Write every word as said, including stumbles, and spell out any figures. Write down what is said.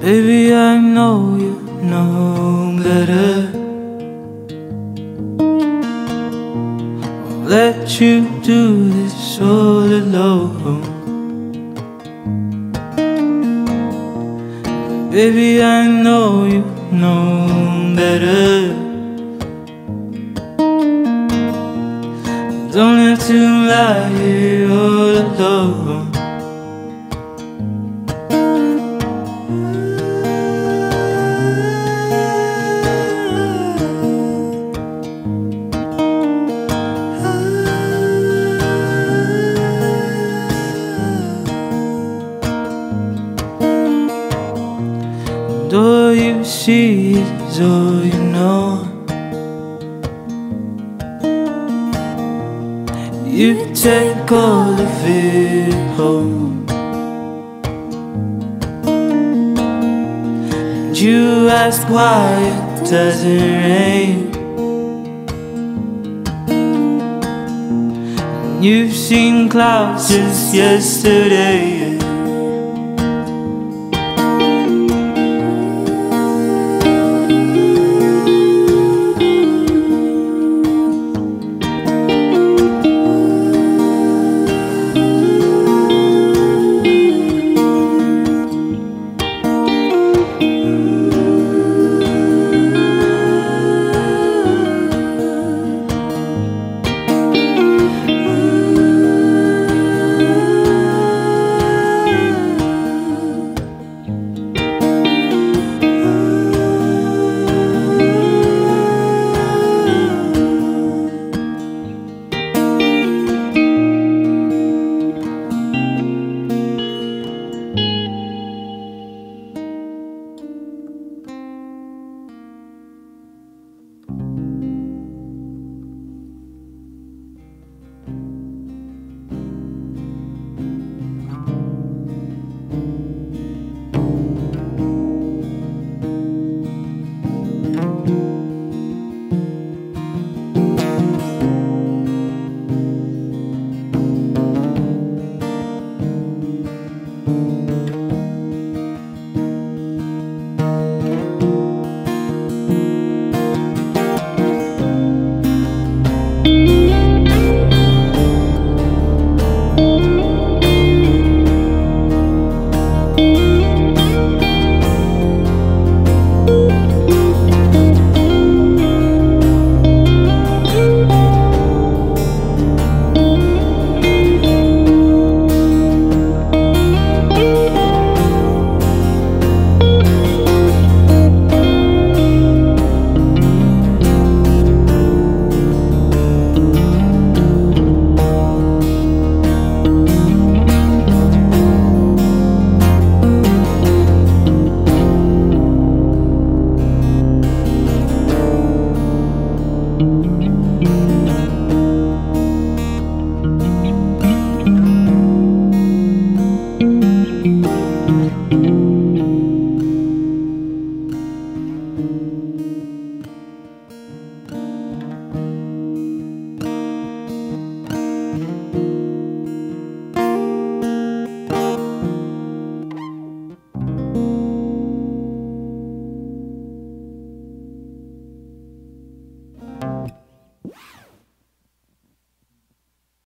Baby, I know you know better. I'll let you do this all alone. Baby, I know you know better. Don't have to lie here all alone. And all you see is all you know. You take all of it home, and you ask why it doesn't rain. And you've seen clouds just yesterday.